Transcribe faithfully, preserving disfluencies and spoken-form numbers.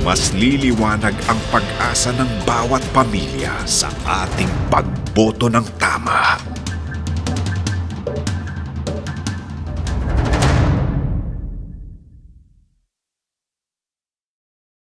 mas liliwanag ang pag-asa ng bawat pamilya sa ating pagboto ng tama.